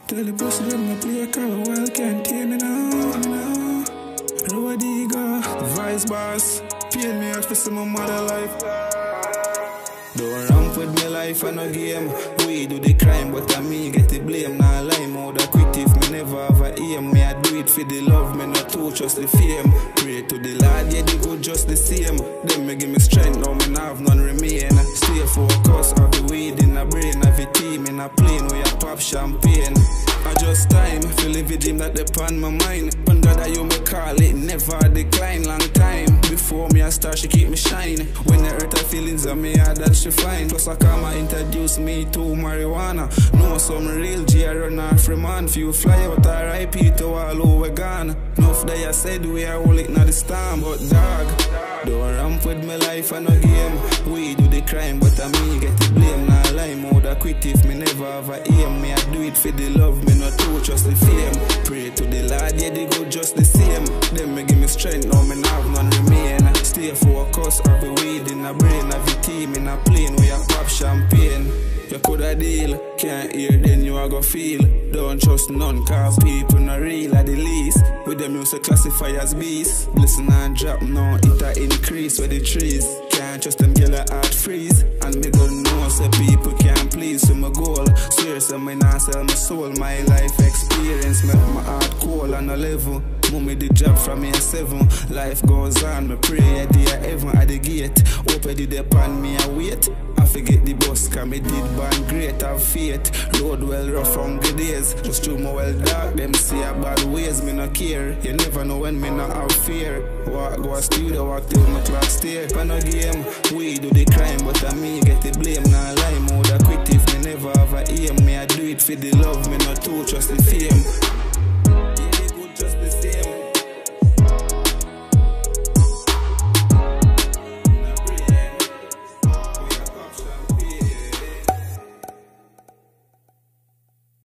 Tell the pussy them no play a cover well, can't hear me now. Road ego, vice boss, paying me out for some mother life. Don't ramp with me life and no game. We do the crime, but I me get the blame. Nah lie, more than quit if me never have a aim. Me I do it for the love, me not to just the fame. Pray to the Lord, yeah, the good just the same. Them me give me strength, now me nah have none remain. Stay focused, have the weed in a brain, have a team in a plane where I pop champagne. I just time, feel live a dream that upon my mind. When God you me call it, never decline. Long time before me I start, she keep me shine. When I hurt her feelings of me, I that she fine. Plus I come and introduce me to marijuana. Know some real G I run off from man. Few fly out R.I.P. to all over gone. Enough that I said we are all it not the storm, but dog. Don't ramp with my life and no game. We do the crime, but I me get the blame. Nah lie, more than quit if me never have a aim. Me I do it for the love, me not to just the fame. Pray to the Lord, yeah, they go just the same. Them me give me strength, now me have none remain. Stay focused, have the weed in a brain, have the team in a plane where you pop champagne. You coulda deal, can't hear then you a go feel. Don't trust none, cause people not real at the least. With them you say classify as beasts. Blessing and drop now, it a increase with the trees. Can't trust them girl a heart freeze. And me don't know say people can't please to my goal. Seriously, me not sell my soul. My life experience make my heart cold on a level. Me the job from me 7. Life goes on, me pray a day heaven at the gate. Hope I did upon me I wait. I forget the bus, cause me did band great, have faith. Road well rough from good days. Just through my well dark, them see a bad ways, me no care. You never know when me not have fear. Walk, go a studio, walk till my clock stare. For no game, we do the crime, but I me get